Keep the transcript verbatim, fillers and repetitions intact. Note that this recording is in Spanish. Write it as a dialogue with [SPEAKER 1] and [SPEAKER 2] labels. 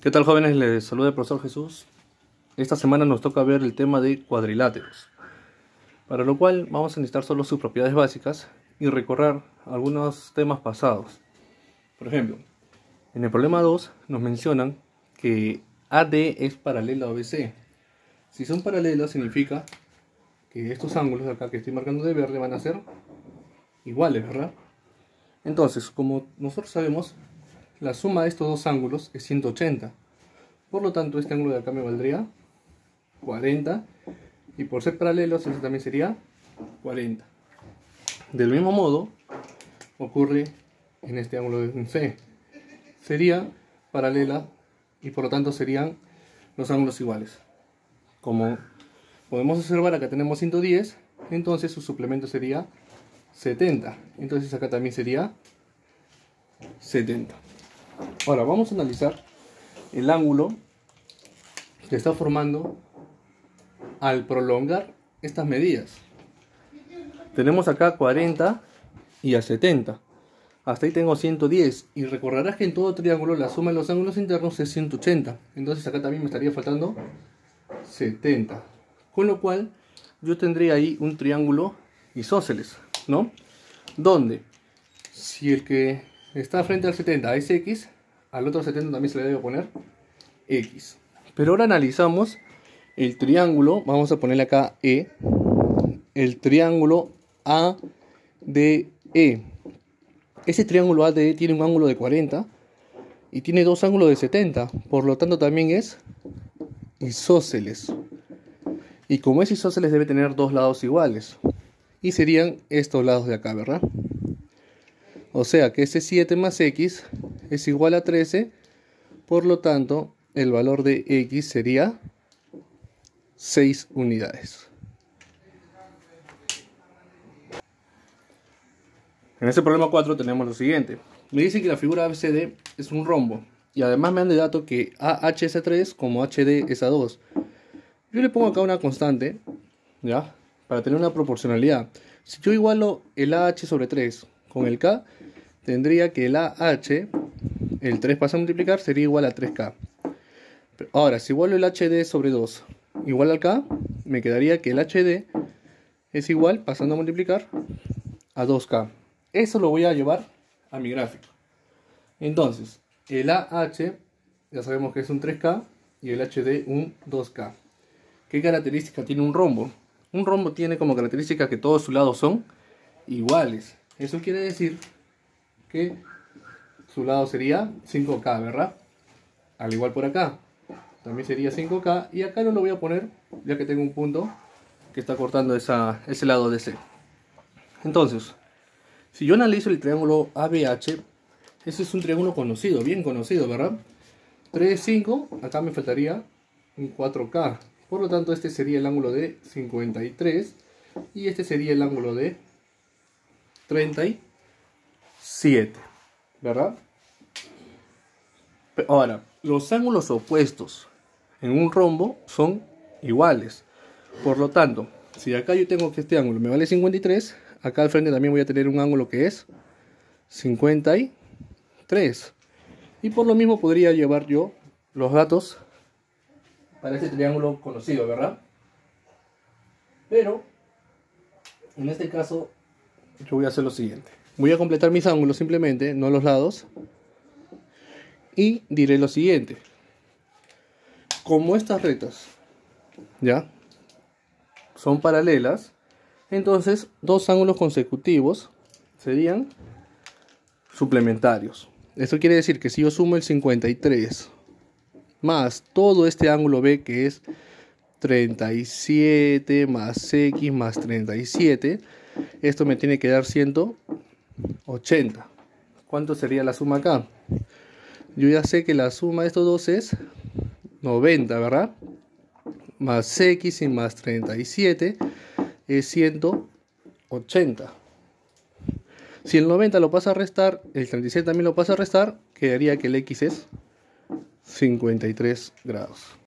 [SPEAKER 1] ¿Qué tal, jóvenes? Les saluda el profesor Jesús. Esta semana nos toca ver el tema de cuadriláteros, para lo cual vamos a necesitar solo sus propiedades básicas y recorrer algunos temas pasados. Por ejemplo, en el problema dos nos mencionan que A D es paralelo a B C. Si son paralelos significa que estos ángulos de acá que estoy marcando de verde van a ser iguales, ¿verdad? Entonces, como nosotros sabemos, la suma de estos dos ángulos es ciento ochenta. Por lo tanto, este ángulo de acá me valdría cuarenta. Y por ser paralelos, este también sería cuarenta. Del mismo modo, ocurre en este ángulo de C. Sería paralela y por lo tanto serían los ángulos iguales. Como podemos observar, acá tenemos ciento diez, entonces su suplemento sería setenta. Entonces acá también sería setenta. Ahora vamos a analizar el ángulo que está formando al prolongar estas medidas. Tenemos acá cuarenta y a setenta. Hasta ahí tengo ciento diez. Y recordarás que en todo triángulo la suma de los ángulos internos es ciento ochenta. Entonces acá también me estaría faltando setenta. Con lo cual yo tendría ahí un triángulo isósceles, ¿no? Donde si el que está frente al setenta es X, al otro setenta también se le debe poner X. Pero ahora analizamos el triángulo, vamos a ponerle acá E, el triángulo A D E. Ese triángulo A D E tiene un ángulo de cuarenta y tiene dos ángulos de setenta, por lo tanto también es isósceles. Y como es isósceles debe tener dos lados iguales, y serían estos lados de acá, ¿verdad? O sea que ese siete más X es igual a trece, por lo tanto el valor de X sería seis unidades. En este problema cuatro tenemos lo siguiente. Me dicen que la figura A B C D es un rombo y además me dan de dato que A H es a tres como H D es a dos. Yo le pongo acá una constante, ¿ya? Para tener una proporcionalidad. Si yo igualo el A H sobre tres con el K, tendría que el A H, el tres pasa a multiplicar, sería igual a tres K. Ahora, si igualo el H D sobre dos igual al K, me quedaría que el H D es igual, pasando a multiplicar, a dos K. Eso lo voy a llevar a mi gráfico. Entonces, el A H ya sabemos que es un tres K y el H D un dos K. ¿Qué característica tiene un rombo? Un rombo tiene como característica que todos sus lados son iguales. Eso quiere decir que su lado sería cinco K, ¿verdad? Al igual por acá, también sería cinco K. Y acá no lo voy a poner, ya que tengo un punto que está cortando esa, ese lado de C. Entonces, si yo analizo el triángulo A B H, ese es un triángulo conocido, bien conocido, ¿verdad? tres, cinco, acá me faltaría un cuatro K. Por lo tanto, este sería el ángulo de cincuenta y tres y este sería el ángulo de treinta y siete, ¿verdad? Ahora, los ángulos opuestos en un rombo son iguales. Por lo tanto, si acá yo tengo que este ángulo me vale cincuenta y tres, acá al frente también voy a tener un ángulo que es cincuenta y tres. Y por lo mismo podría llevar yo los datos para este triángulo conocido, ¿verdad? Pero, en este caso, yo voy a hacer lo siguiente. Voy a completar mis ángulos simplemente, no los lados. Y diré lo siguiente. Como estas rectas, ¿ya? Son paralelas, entonces dos ángulos consecutivos serían suplementarios. Eso quiere decir que si yo sumo el cincuenta y tres más todo este ángulo B, que es treinta y siete más X más treinta y siete, esto me tiene que dar ciento ochenta. ¿Cuánto sería la suma acá? Yo ya sé que la suma de estos dos es noventa, ¿verdad? Más X y más treinta y siete es ciento ochenta. Si el noventa lo pasa a restar, el treinta y siete también lo pasa a restar, quedaría que el X es cincuenta y tres grados.